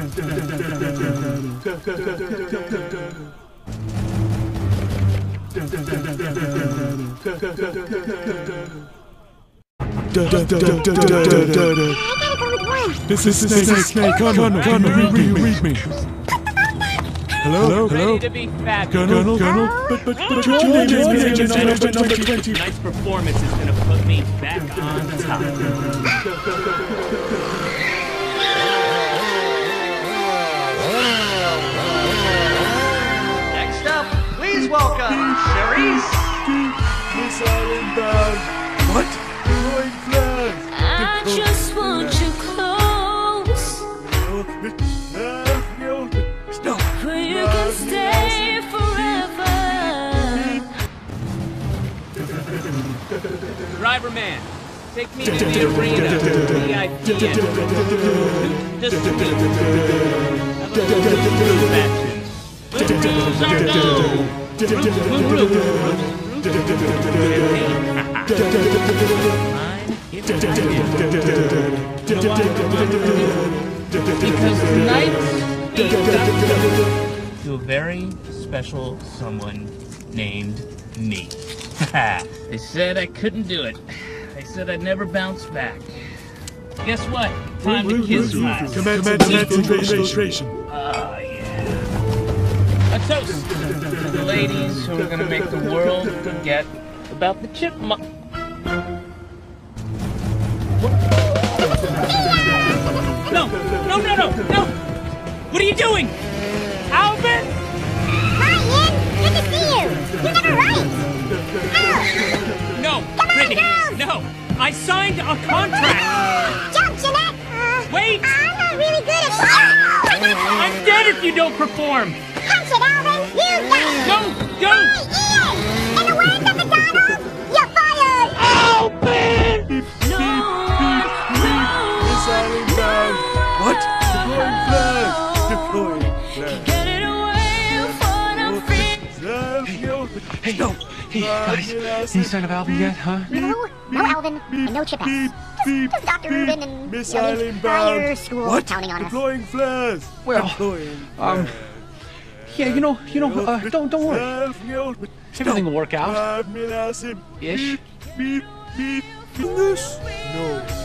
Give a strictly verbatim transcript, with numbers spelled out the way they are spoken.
This is Snake, Snake, Snake, Colonel, Colonel, read me, read me. Hello, hello? Ready to be fabulous. Colonel, Colonel, but, but, but your name is Agent number, number twenty. Tonight's performance is gonna put me back on top. Next up, please welcome Cherise. Miss Islandbound. What? Going flag. I just want you close, No. where you can stay forever. Driver man, take me to the arena. V I P entrance. The street. Have a little groove action. The rules are no. Root, root, root, Because tonight's to a very special someone named me. They said I couldn't do it. They said I'd never bounce back. Guess what? Time to kiss my Command concentration. Oh, yeah. A toast to the ladies who are gonna make the world forget about the chipmunk. No, no, no, no, no! What are you doing? Alvin? Hi, Ian. Good to see you. You never write. No, Come on, Brittany, girls. no! I signed a contract! Jump, Jeanette. Uh, Wait! I'm not really good at... I'm dead if you don't perform! Punch it, Alvin. You got it. Go, go! Hey, Ian. In the words of McDonald's, you're fired. Alvin! No one, no Miss Islandbound. What? Deploying flag. Deploying flag. get it away for the free. Hey, no. Hey, guys, any sign of Alvin yet, huh? No, no Alvin, and no Chipettes. Just, just Doctor Rubin and Miss I mean, Islandbound. your school What? counting on us. Deploying flares. Well, Deploying um, yeah, you know, you know, uh, don't, don't worry. Everything will work out. Five minutes. Ish. Beep, beep, beep. Fingers? No.